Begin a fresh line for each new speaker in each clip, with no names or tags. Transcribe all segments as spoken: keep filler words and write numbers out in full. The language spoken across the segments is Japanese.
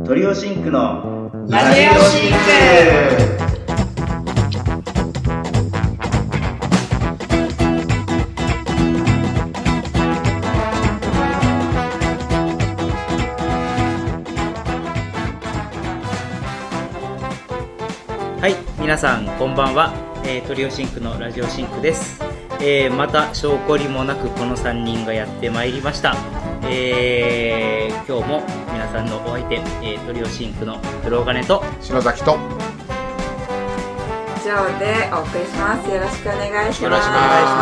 トリオシンクの
ラジオシンク。
はい、皆さんこんばんは、えー、トリオシンクのラジオシンクです。えー、また証拠りもなくこのさんにんがやってまいりました。えー、今日も皆さんのお相手、えー、トリオシンクの黒金と
篠崎と
以上でお送りします。よろしくお願いします。
よろしくお願いし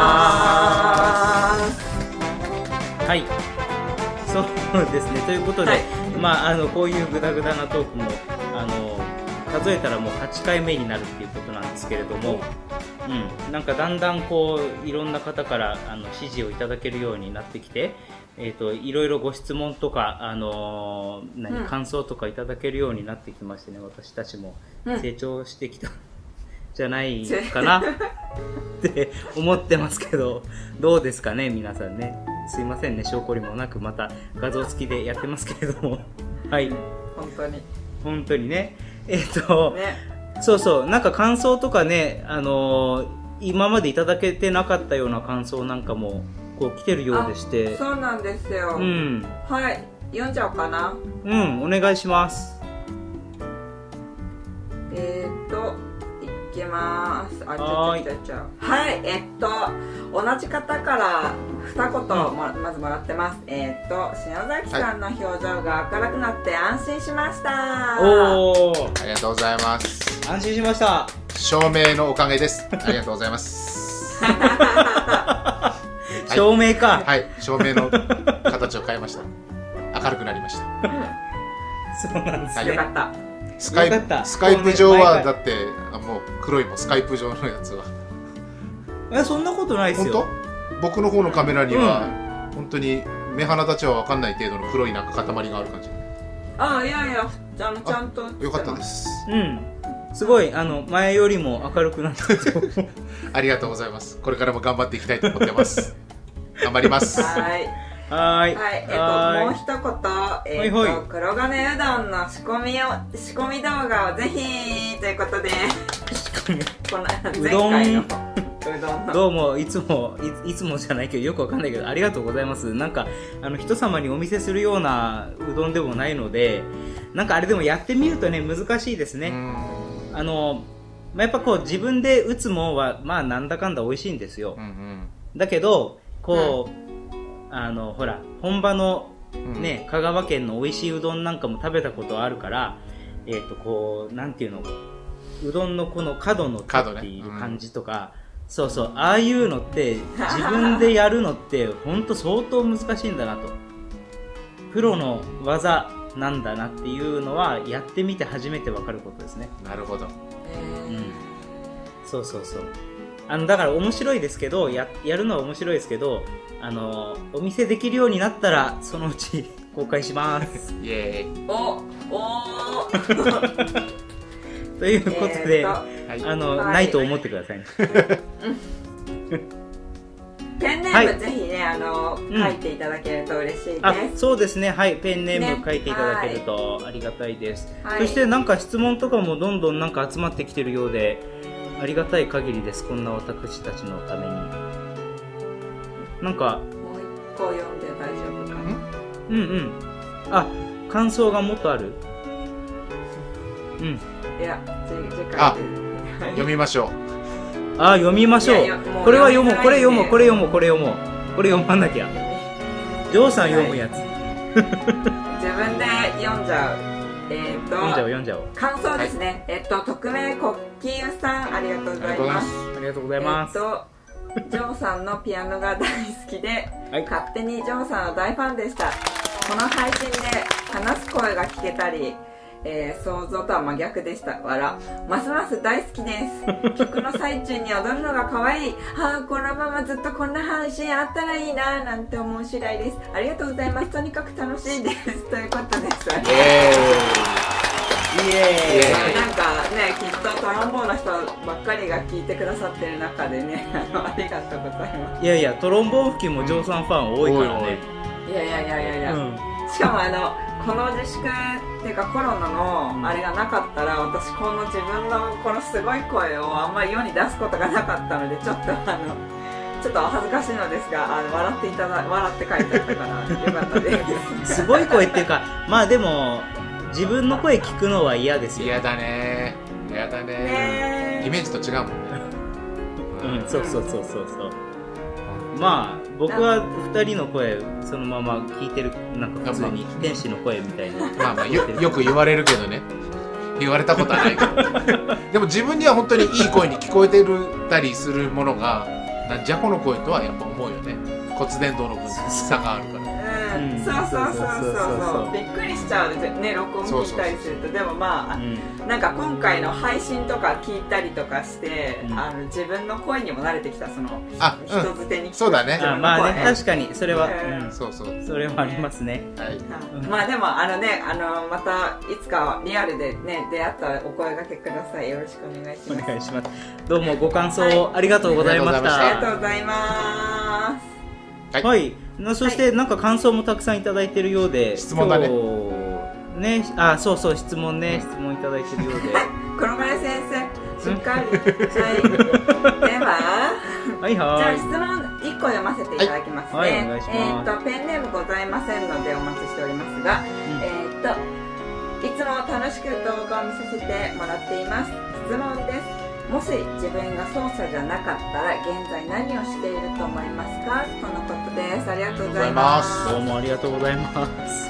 ます。
はい、そうですね。ということで、はい、まああのこういうグダグダなトークもあの数えたらもうはちかいめになるっていうことなんですけれども、うん、なんかだんだんこういろんな方からあの支持をいただけるようになってきて、えーと、いろいろご質問とか、あのー、何、うん、感想とかいただけるようになってきましてね、私たちも成長してきた、うん、じゃないかなって思ってますけど、どうですかね皆さんね。すいませんね、証拠りもなくまた画像付きでやってますけれどもはい、
本当に
本当にね、えっと、
ね、
そうそう、なんか感想とかね、あのー、今までいただけてなかったような感想なんかもこう来てるようでして。
そうなんですよ、
うん、
はい、読んじゃおうかな。
うん、お願いします。
えーっといきます。あ、ちゃちゃちゃちゃ。はい、えっと同じ方から二言も、うん、まずもらってます。えー、っと篠崎さんの表情が明るくなって安心しました、はい、
おー、
ありがとうございます。
安心しました。
照明のおかげです。ありがとうございます
照明か。
はい、照明の形を変えました。明るくなりました。
そうなんですね、
はい、よかった。
スカイプ、スカイプ上はだってもう黒いもん、スカイプ上のやつは。
え、そんなことないですよ。
本当？僕の方のカメラには、うん、本当に目鼻立ちは分かんない程度の黒いなんか塊がある感じ。
ああ、いやいや、あのちゃんと
よかったです。
うん、すごいあの前よりも明るくなった
ありがとうございます。これからも頑張っていきたいと思ってます頑張ります。
はい
はい、
はい、えっともう一言、えっと、はいはい、黒金うどんの仕込みを仕込み動画をぜひということでこの前回のうどんの
どうもいつも い, いつもじゃないけどよくわかんないけどありがとうございます。なんかあの人様にお見せするようなうどんでもないので、なんかあれでもやってみるとね難しいですね。あの、まあ、やっぱこう自分で打つもんはまあなんだかんだ美味しいんですよ、うんうん、だけどこう、うん、あのほら本場のね、うん、香川県の美味しいうどんなんかも食べたことあるから、えーとこうなんていうの、うどんのこの角の取っている感じとか、ね、うん、そうそう、ああいうのって自分でやるのって本当相当難しいんだなと、プロの技なんだなっていうのはやってみて初めて分かることですね。
なるほど、
うん、そうそうそう、あのだから面白いですけど や, やるのは面白いですけど、あのお見せできるようになったらそのうち公開します
イエーイ。
おお
ということで、えー、あの、はい、ないと思ってくださいね
ペンネーム、はい、ぜひね、あの、うん、書いていただけると嬉しいです。
あ、そうですね、はい、ペンネーム書いていただけるとありがたいです、はい、そしてなんか質問とかもどんどんなんか集まってきてるようでありがたい限りです。こんな私たちのためになんか
もう一個読んで大丈夫かな。
うんうん、あ、感想がもっとある。うん、
いや、次回
あ読みましょう。
あ、読みましょう。これは読もう、これ読もう、これ読もう、これ読もう、これ読まなきゃ。ジョーさん読むやつ、はい、
自分で読んじゃう。えー、と
読んじゃおう、読んじゃおう。
感想ですね、はい、えっと匿名コッキーユさん、ありがとうございます。
ありがとうございます。
えっとジョーさんのピアノが大好きで、はい、勝手にジョーさんの大ファンでした。この配信で話す声が聞けたり、えー、想像とは真逆でした。笑。ますます大好きです曲の最中に踊るのが可愛い。はあ、このままずっとこんな配信あったらいいななんて思う次第です。ありがとうございます。とにかく楽しいですということです。イエーイイエーイ。なんかね、きっとトロンボーンの人ばっかりが聞いてくださってる中でね、あのありがとうございます。
いやいや、トロンボーン付近もジョーさんファン多いからね。
いやいやいやいやいや、うん、しかもあのこの自粛っていうかコロナのあれがなかったら、私この自分のこのすごい声をあんまり世に出すことがなかったので、ちょっとあのちょっとお恥ずかしいのですが、あの笑っていただ笑って書いてあったからよかったです
すごい声っていうか、まあでも自分の声聞くのは嫌ですよ。
嫌だね嫌だね
ね
イメージと違うもんね。
うん、そうそうそうそうそう。まあ僕はふたりの声そのまま聞いてる、なんか普通に天使の声みたいな。
まあまあ よ, よく言われるけどね、言われたことはないけどでも自分には本当にいい声に聞こえてるたりするものが、なんじゃこの声とはやっぱ思うよね。骨伝導の分差があるから。
うん、そうそうそうそうそう、びっくりしちゃうね、録音聞いたりすると。でもまあ、うん、なんか今回の配信とか聞いたりとかして、うん、あの自分の声にも慣れてきた、その
あ、
人づてに聞く、
そうだね。
あ、まあね、確かにそれは、
うん
うん、
そうそう
それはありますね。
はい、
うん、まあでもあのね、あのまたいつかリアルでね出会ったらお声掛けください。よろしくお願いします。
お願いします。どうもご感想ありがとうございました。
ありがとうございます。
はい、はい、そしてなんか感想もたくさんいただいているようで、
質問だね。
ね、あ、そうそう、質問ね、質問いただいているようで。
黒丸先生、しっかり。はい。では、
はいはい。
じゃあ質問いっこ読ませていただきますね。
はいはい、お願いします。
えっとペンネームございませんのでお待ちしておりますが、うん、えっといつも楽しく動画を見させてもらっています。質問です。もし自分が奏者じゃなかったら現在何をしていると思いますか、とのことです。ありがとうございます。
どうもありがとうございます。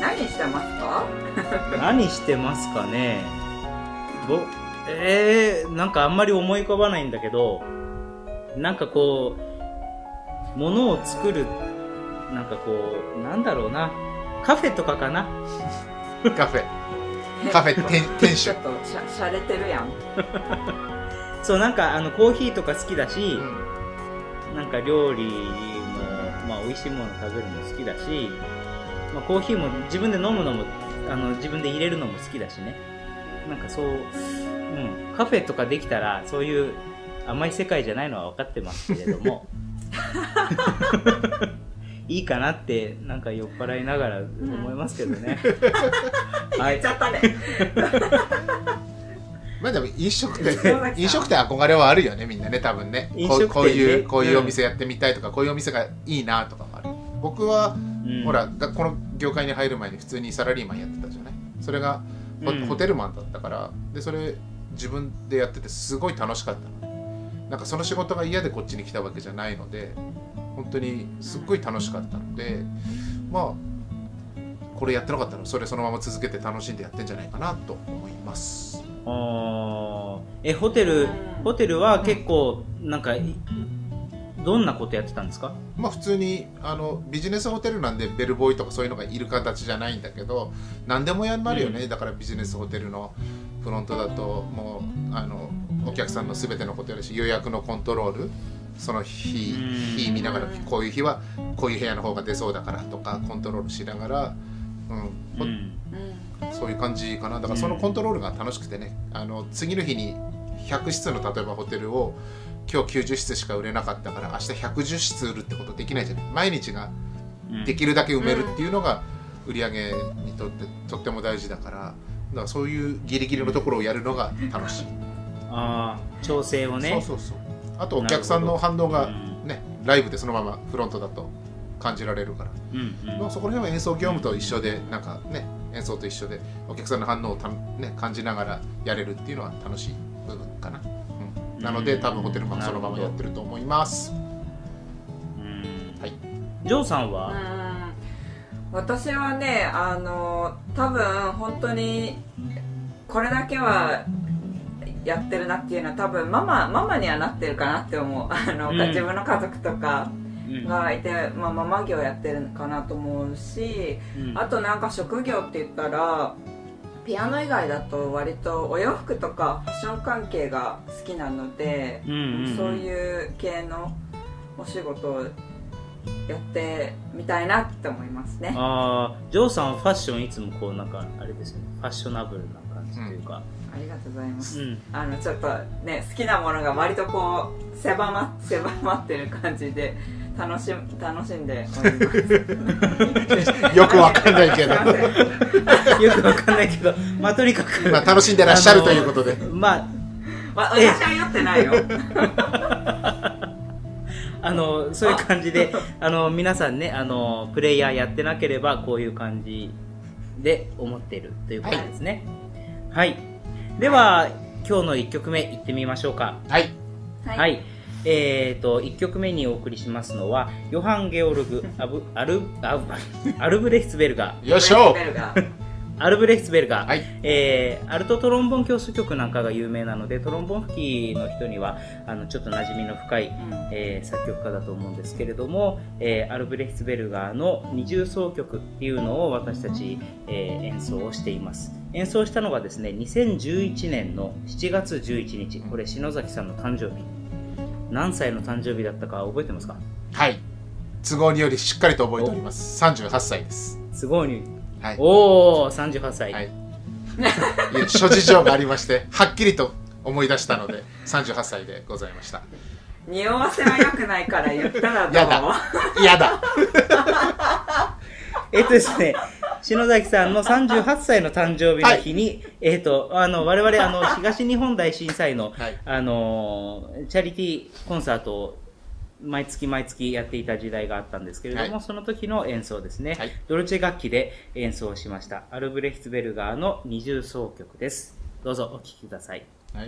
何してますか
何してますかね。ぼえー、なんかあんまり思い浮かばないんだけど、なんかこう物を作る、なんかこうなんだろうな、カフェとかかな。
カフェカフェ店店主
ちょっとしゃしゃれてるやん
そう、なんかあのコーヒーとか好きだし、
うん、
なんか料理も、まあ、美味しいもの食べるの好きだし、まあ、コーヒーも自分で飲むのもあの自分で入れるのも好きだしね。なんかそう、うん、カフェとかできたらそういう甘い世界じゃないのは分かってますけれどもいいかなってなんか酔っ払いながら思いますけどね、
うん、
はい、
言っちゃったね
まあでも飲食店飲食店憧れはあるよね、みんなね、多分ね。こう、こういうこういうお店やってみたいとか、うん、こういうお店がいいなとかもある。僕は、うん、ほらこの業界に入る前に普通にサラリーマンやってたじゃない。それが ホ,、うん、ホテルマンだったから、でそれ自分でやっててすごい楽しかったの。なんかその仕事が嫌でこっちに来たわけじゃないので、本当にすっごい楽しかったので、まあこれやってなかったらそれそのまま続けて楽しんでやってんじゃないかなと思います。
あえホテルホテルは結構なんかどんなことやってたんですか？
まあ普通にあのビジネスホテルなんでベルボーイとかそういうのがいる形じゃないんだけど、何でもやんなるよね、うん、だからビジネスホテルのフロントだともうあのお客さんの全てのことやるし、予約のコントロール、その日日見ながらこういう日はこういう部屋の方が出そうだからとかコントロールしながら、うん、うんそういう感じかな。だからそのコントロールが楽しくてね、あの次の日にひゃく室の例えばホテルを今日きゅうじゅう室しか売れなかったから明日ひゃくじゅう室売るってことできないじゃない。毎日ができるだけ埋めるっていうのが売り上げにとってとっても大事だから、だからそういうギリギリのところをやるのが楽しい。
ああ、調整をね。
そうそうそう。あとお客さんの反応がね、ライブでそのままフロントだと感じられるから、うんうん、そこら辺は演奏業務と一緒で、なんかね、演奏と一緒でお客さんの反応をた、ね、感じながらやれるっていうのは楽しい部分かな、うん、なので多分ホテルもそのままやってると思います。
うん、
はい。
ジョーさんは？
うん、私はね、あの多分本当にこれだけはやってるなっていうのは多分ママママにはなってるかなって思う。あの、うん、自分の家族とかがいて、まあ、ママ業やってるかなと思うし、うん、あとなんか職業って言ったらピアノ以外だと割とお洋服とかファッション関係が好きなので、うんうんうん、そういう系のお仕事をやってみたいなって思いますね。
ああ、ジョーさんはファッションいつもこうなんかあれですね、ファッショナブルな感じというか、
うん、ありがとうございます、うん、あのちょっとね好きなものが割とこう狭ま狭まってる感じで楽し楽しんでおります
よくわかんないけど
よくわかんないけど、まあとにかく、
まあ楽しんでらっしゃるということで、
まあ、
まあ、私は酔ってないよ。
あのそういう感じで、あの皆さんね、あのプレイヤーやってなければこういう感じで思っているということですね。はい、はい、では今日のいっきょくめいってみましょうか。
はい、
はい、はい、えーといっきょくめにお送りしますのはヨハン・ゲオルグ・アブアルアブアルブレヒツベルガー。
よいしょ
アルブレヒツベルガー、
はい、
えー、アルトトロンボン教室曲なんかが有名なので、トロンボン吹きの人にはあのちょっと馴染みの深い、うん、えー、作曲家だと思うんですけれども、えー、アルブレヒツベルガーの二重奏曲っていうのを私たち、えー、演奏をしています。演奏したのがですね、にせんじゅういちねんのしちがつじゅういちにち、これ篠崎さんの誕生日、何歳の誕生日だったか覚えてますか？
はい、都合によりしっかりと覚えております。さんじゅうはっさいです。
都合に、
はい、
おお、さんじゅうはっさい、
はい、いや諸事情がありましてはっきりと思い出したのでさんじゅうはっさいでございました。
匂わせは良くないから言ったらどう？
やだやだ
えっとですね、篠崎さんのさんじゅうはっさいの誕生日の日に、はい、えっと、あの、我々、あの、東日本大震災の、はい、あの、チャリティーコンサートを毎月毎月やっていた時代があったんですけれども、はい、その時の演奏ですね、はい、ドルチェ楽器で演奏しました。アルブレヒツベルガーの二重奏曲です。どうぞお聴きください。
はい。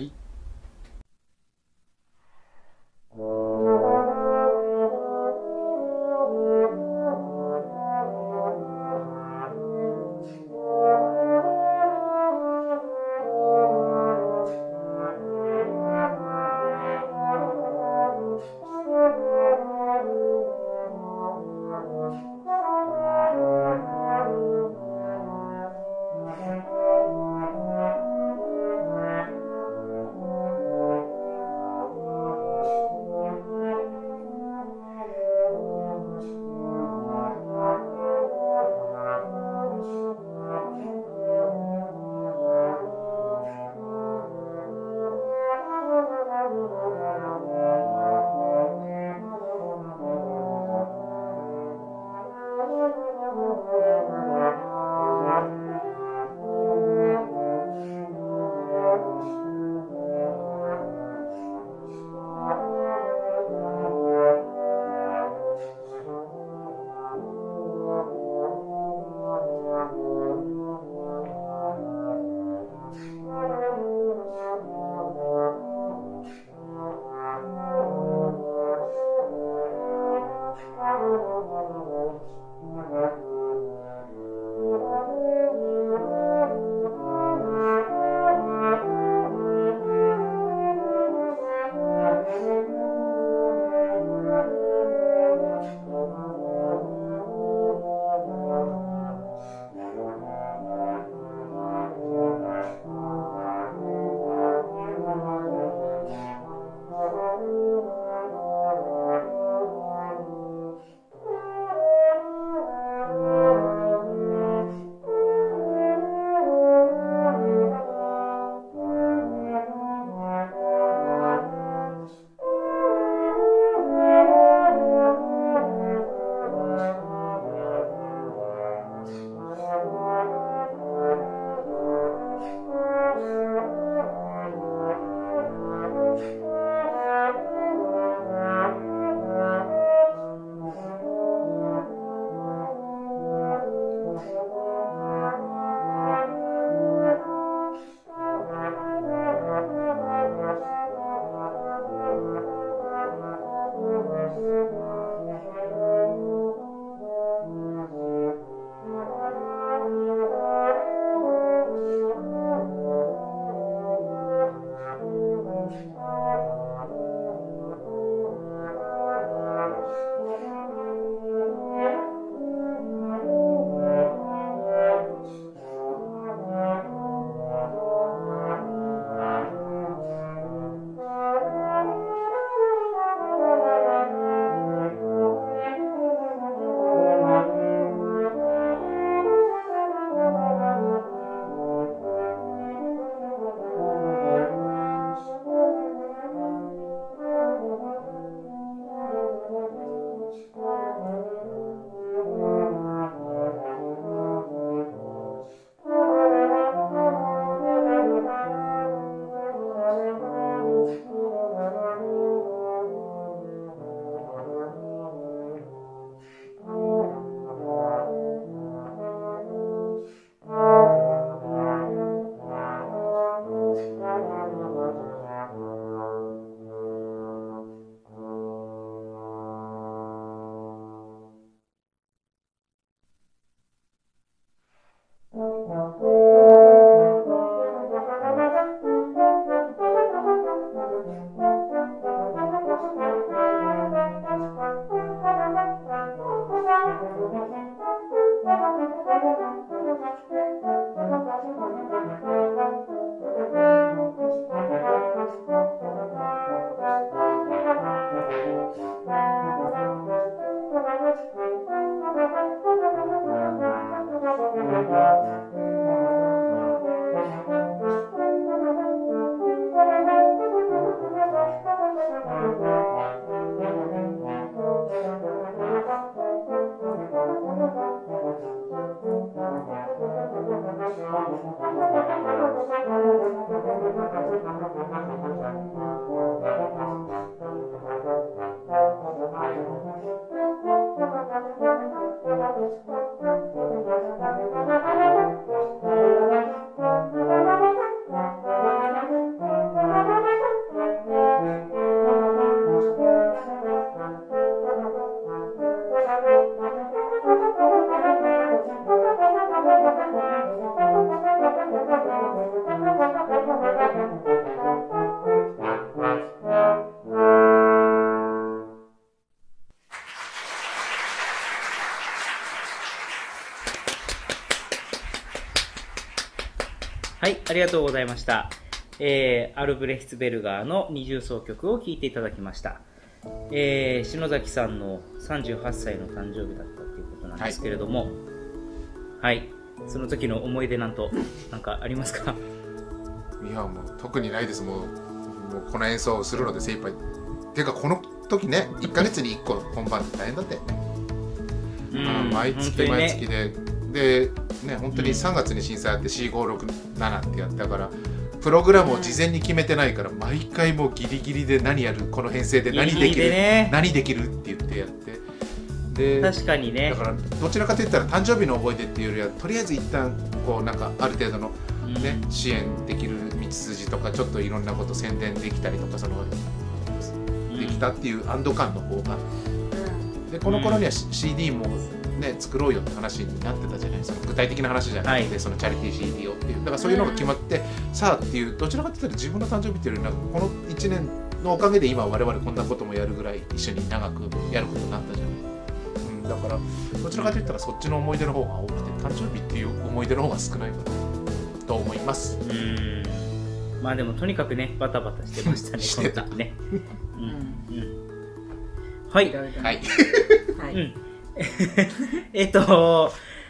はい、ありがとうございました。えー、アルブレヒツベルガーの二重奏曲を聴いていただきました。えー、篠崎さんのさんじゅうはっさいの誕生日だったということなんですけれども、はい、はい、その時の思い出なんと、なんかありますか？
いや、もう特にないです。もう、もうこの演奏をするので精一杯。ていうか、この時ね、いっかげつにいっこ本番って大変だったよね。うん、毎月毎月で、ね、で、ね、本当にさんがつに審査やってよん、ご、ろく、ななってやったから、プログラムを事前に決めてないから、毎回もうギリギリで何やる、この編成で何できる、ギリギリでね、何できるって言ってやって。で、
確かにね。
だからどちらかといったら誕生日の思い出っていうよりは、とりあえず一旦こうなんかある程度のね、うん、支援できる道筋とか、ちょっといろんなこと宣伝できたりとか、そのできたっていう安堵感の方が、うん、でこの頃には シーディー もね、作ろうよって話になってたじゃないですか。具体的な話じゃなくて、はい、そのチャリティー シーディー をっていう、だからそういうのが決まって、うん、さあっていう、どちらかといったら自分の誕生日っていうよりは、このいちねんのおかげで今我々こんなこともやるぐらい一緒に長くやることになったじゃない。うん、だからどちらかといったらそっちの思い出の方が多くて、誕生日っていう思い出の方が少ないかなと思います。
うん、まあでもとにかくね、バタバタしてましたね。
してた
ね。うんうん、はい
はい
はい。
うん、えっと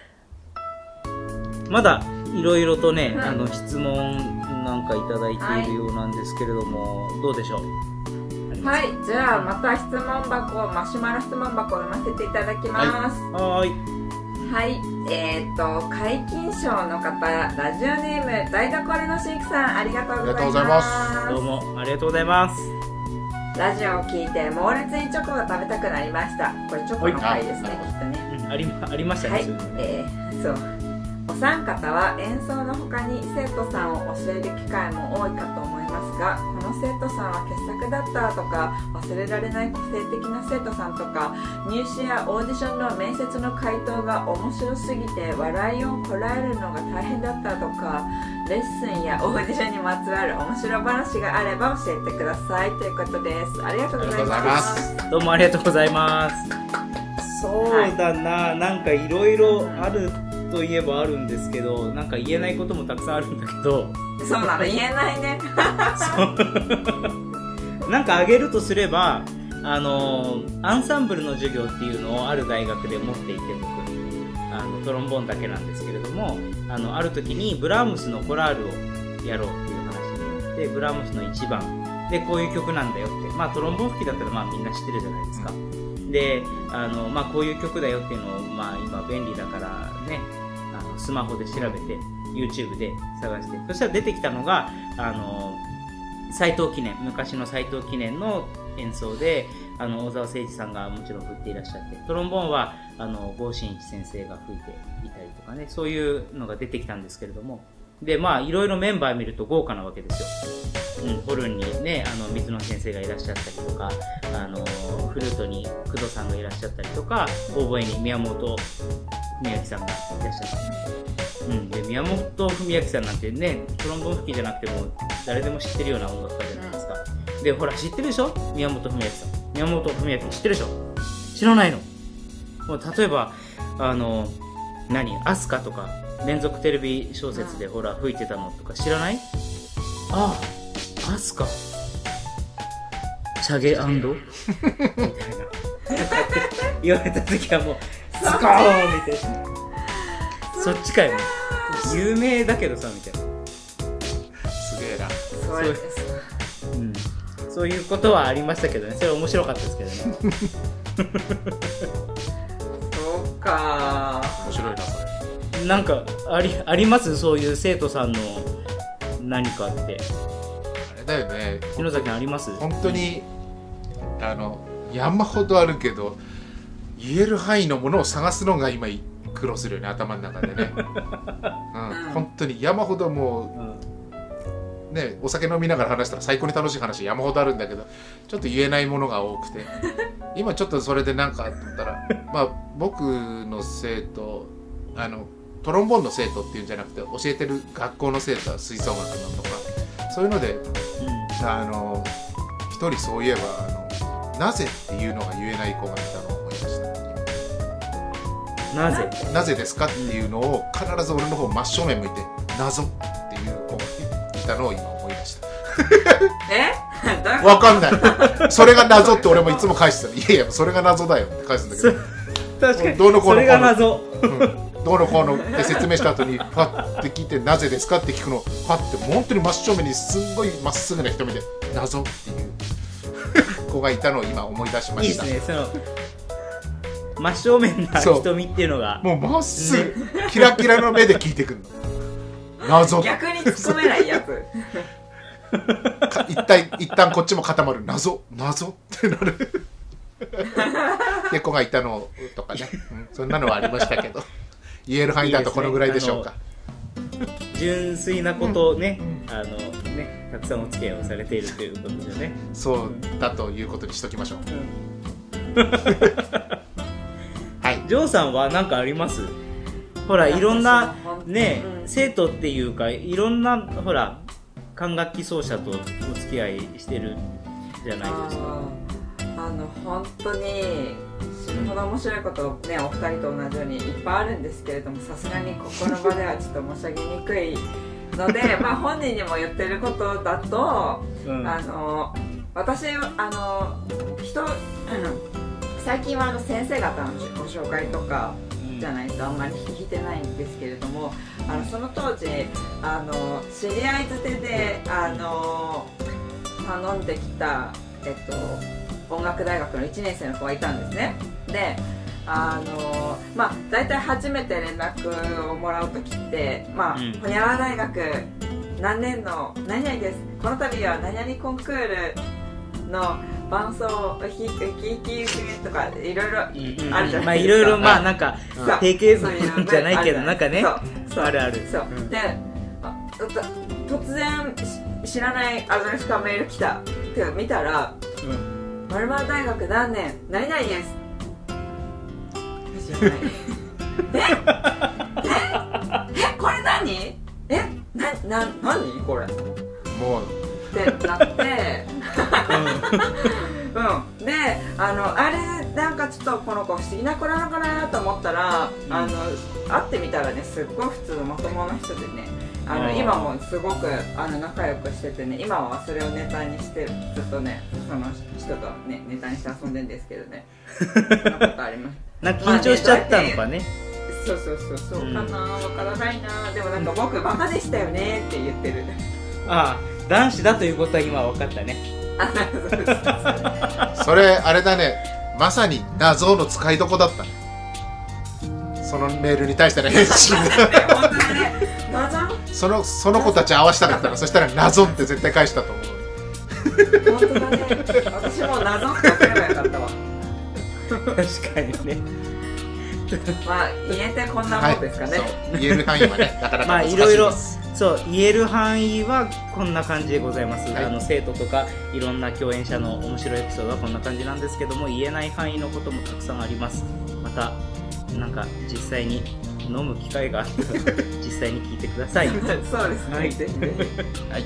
まだいろいろとね、はい、あの質問なんかいただいているようなんですけれども、はい、どうでしょう？
はい、じゃあまた質問箱、マシュマロ質問箱を読ませていただきます。
はい。
はい、えっ、ー、と皆勤賞の方、ラジオネーム台所のシンクさん、ありがとうございます。
どうもありがとうございます。
ラジオを聞いて猛烈にチョコが食べたくなりました。これチョコの回ですね、きっとね。
うん、ありありましたね。
はい、えー、そう。お三方は演奏の他に生徒さんを教える機会も多いかと思いますが、この生徒さんは傑作だったとか、忘れられない個性的な生徒さんとか、入試やオーディションの面接の回答が面白すぎて笑いをこらえるのが大変だったとか、レッスンやオーディションにまつわる面白話があれば教えてくださいということです。ありがとうございます。
どうもありがとうございます。そうだな、はい、なんかいろいろあるといえばあるんですけど、なんか言えないこともたくさんあるんだけど。
そうなの、言えないね。
なんかあげるとすれば、あのアンサンブルの授業っていうのをある大学で持っていて、僕あのトロンボーンだけなんですけれども、あのある時にブラームスのコラールをやろうっていう話になって、ブラームスのいちばんでこういう曲なんだよって、まあトロンボーン吹きだったらまあみんな知ってるじゃないですか。で、あのまあこういう曲だよっていうのを、まあ今便利だからね、あのスマホで調べて YouTube で探して、そしたら出てきたのがあの斎藤記念、昔の斎藤記念の演奏で、あの小沢誠二さんがもちろん吹いていらっしゃって、トロンボーンはあの郷真一先生が吹いていたりとかね、そういうのが出てきたんですけれども、でまあいろいろメンバー見ると豪華なわけですよ。うん、ホルンにね、あの水野先生がいらっしゃったりとか、あのフルートに工藤さんがいらっしゃったりとか、オーボエに宮本文明さんがいらっしゃったりうん、で宮本文明さんなんてね、トロンボーン吹きじゃなくても誰でも知ってるような音楽家じゃないですか。でほら知ってるでしょ、宮本文明さん。宮本文明知ってるでしょ。知らないの？もう例えばあの何アスカとか連続テレビ小説でほら吹いてたのとか知らない？ああアスカチャゲアンドみたいな言われた時はもうスコーンみたいな、そっちかよ、有名だけどさみたいな。
すげえな。
そうです、
うん、そういうことはありましたけどね。それ面白かったですけどね
そうか、
面白いなそれ。
なんかあり、ありますそういう生徒さんの何かって。
あれだよね、
篠崎さんあります？
本当にあの山ほどあるけど言える範囲のものを探すのが今苦労するよね、頭の中でね、うん、本当に山ほどもう、うん、ね、お酒飲みながら話したら最高に楽しい話山ほどあるんだけど、ちょっと言えないものが多くて今ちょっとそれで何かあったらまあ僕の生徒、あのトロンボーンの生徒っていうんじゃなくて教えてる学校の生徒は吹奏楽のとかそういうので、うん、あの一人そういえばあのなぜっていうのが言えない子がいたのを思いました。
なぜ
なぜですかっていうのを必ず俺の方真正面向いて謎っていう子がいたのを今思い出した
え
わかんないそれが謎って俺もいつも返してた。いやいやそれが謎だよって返すんだけど
確かに
どうのこうのこうの
それが謎、
うん、どうのこうのって説明した後にパッて聞いてなぜですかって聞くのパッて本当に真正面にすんごいまっすぐな瞳で謎っていう子がいたのを今思い出しました。
いいですね、その真正面な瞳っていうのが
もうまっすぐ、ね、キラキラの目で聞いてくるの謎
逆に突っ込めないやつ
一旦一旦こっちも固まる謎謎ってなるって子がいたのとかね、うん、そんなのはありましたけど言える範囲だとこのぐらいでしょうか。
いいですね、純粋なことをね、うん、あのねたくさんお付き合いをされているということでね、
そうだということにしときましょう、
うんはい、ジョーさんは何かあります？ほらいろんなね、うん、生徒っていうかいろんなほら管楽器奏者とお付き合いしてるじゃないですか。
あの本当に死ぬほど面白いことね、お二人と同じようにいっぱいあるんですけれども、さすがにここの場ではちょっと申し上げにくいのでまあ本人にも言ってることだと、うん、あの私あの人最近はあの先生方のご紹介とかじゃないとあんまり弾いてないんですけれども、あのその当時あの知り合いづてであの頼んできた、えっと、音楽大学のいちねん生の子がいたんですね。であのまあ大体初めて連絡をもらうときってまあ、うん、ホニャララ大学何年の何々です、この度は何々コンクールの伴奏を弾きとかいろいろあるじゃないですか。まあ
いろいろまあなんか定型文じゃないけどなんかねあるある。
そうで突然知らないアドレスからメール来たって見たら「〇〇大学何年何々です」知らないえええこれ何えなな何これ
もう
ってなってうん、であのあれなんかちょっとこの子不思議な子なのかなと思ったら、うん、あの会ってみたらねすっごい普通のまともな人でね、あの今もすごくあの仲良くしててね、今はそれをネタにしてずっとねその人とねネタにして遊んでるんですけどねそんなことあります。
なんか緊張しちゃったのかね。
そうそうそうそうかな、わからないな。でもなんか僕バカでしたよねって言ってる。
ああ男子だということは今分かったね。
それあれだね、まさに謎の使いどこだったね、そのメールに対しての返信がそのその子たち合わせたかったらそしたら謎って絶対返したと思う。
本当だね、私も謎って送ればよかったわ。
確かにね。
まあ言えてこんなもんですかね、
はい、そう言える範囲はねなかなか難しいです。
まあいろいろそう言える範囲はこんな感じでございます、はい、あの生徒とかいろんな共演者の面白いエピソードはこんな感じなんですけども、言えない範囲のこともたくさんあります。またなんか実際に飲む機会があったら実際に聴いてください。
そうですね、はい、ぜひぜひ。
はい、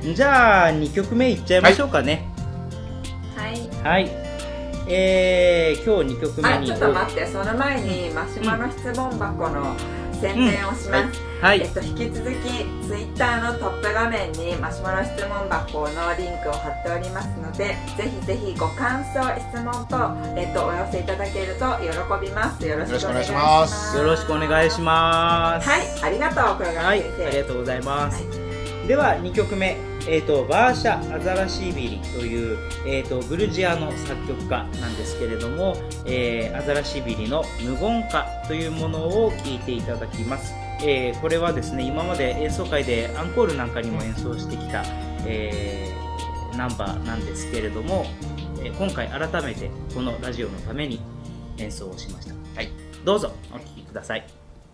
じゃあにきょくめいっちゃいましょうかね。
はい、
はい、えー、今日にきょくめに、
あ、ちょっと待って、その前にマシュマロ質問箱の宣伝をします。
はい、
えっと、引き続きツイッターのトップ画面にマシュマロ質問箱のリンクを貼っておりますので、ぜひぜひご感想、質問と、えっと、お寄せいただけると喜びます。よろしくお願いします。
よろしくお願いします。
はい、ありがとう、黒川先生。
はい、ありがとうございます。はい、ではにきょくめ、えーと、バーシャ・アザラシービリという、えーと、グルジアの作曲家なんですけれども、えー、アザラシービリの無言歌というものを聴いていただきます。えー、これはですね、今まで演奏会でアンコールなんかにも演奏してきた、えー、ナンバーなんですけれども、えー、今回改めてこのラジオのために演奏をしました。はい、どうぞお聴きください。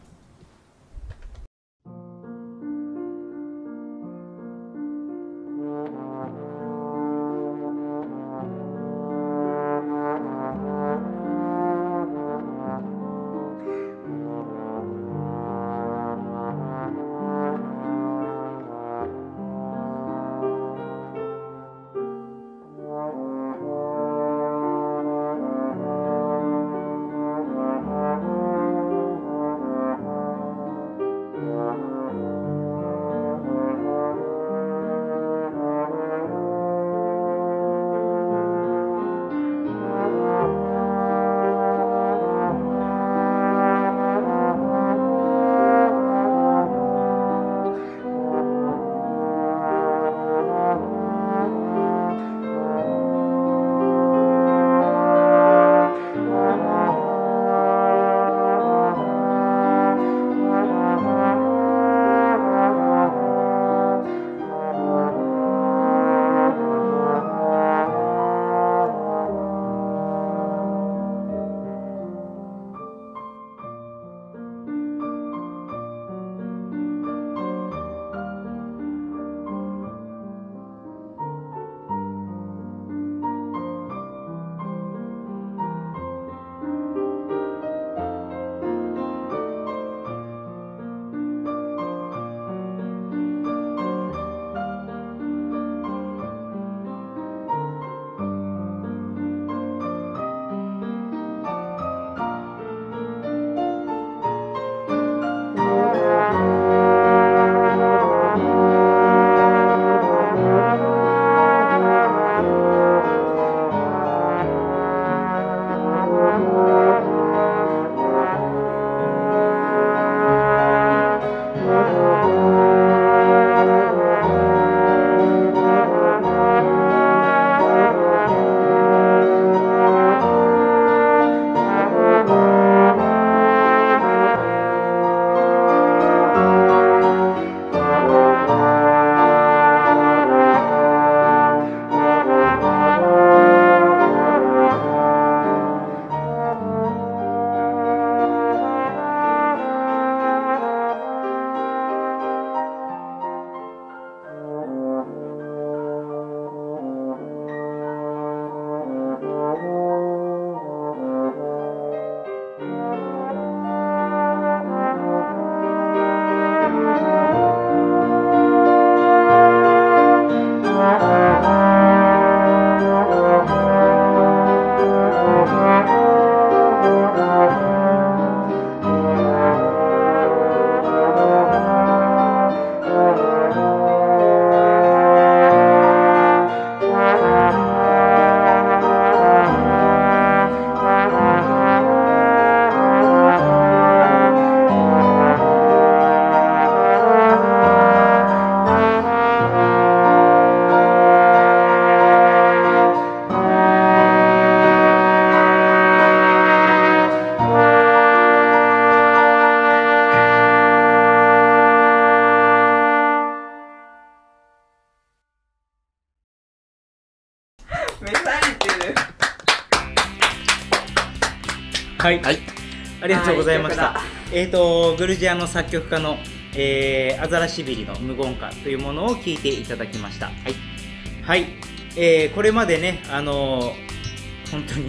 はい、はい、ありがとうございました。えーとグルジアの作曲家の、えー、アザラシビリの無言歌というものを聴いていただきました。はい、はい、えー、これまでね、あのー、本当に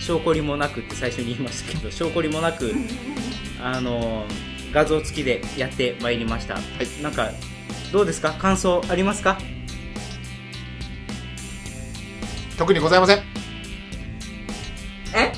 証拠りもなくって最初に言いましたけど、証拠りもなくあの画像付きでやってまいりました。はい、なんかどうですか、感想ありますか？
特にございません。
え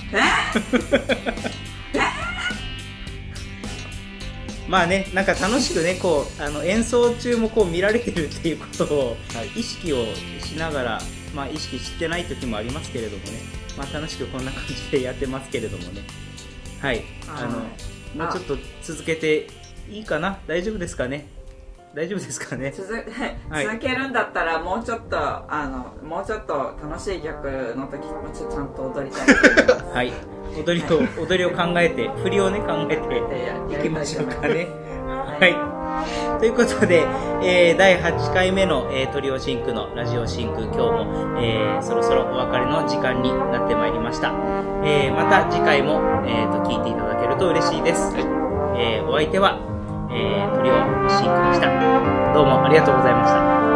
まあね、なんか楽しくね、こうあの演奏中もこう見られてるっていうことを意識をしながら、まあ意識してない時もありますけれどもね、まあ楽しくこんな感じでやってますけれどもね。はい、あのもうちょっと続けていいかな、大丈夫ですかね。大丈夫ですかね。
続, はい、続けるんだったらもうちょっとあのもうちょっと楽しい曲の時もちょっとちゃんと踊りたいと思います。
はい、踊りを、はい、踊りを考えて振りをね考えていきましょうかね。はい、ということで、えー、だいはちかいめの、えー、トリオシンクのラジオシンク、今日も、えー、そろそろお別れの時間になってまいりました。えー、また次回も、えー、と聞いていただけると嬉しいです。はい、えー、お相手はえー、トリオシンクでした。どうもありがとうございました。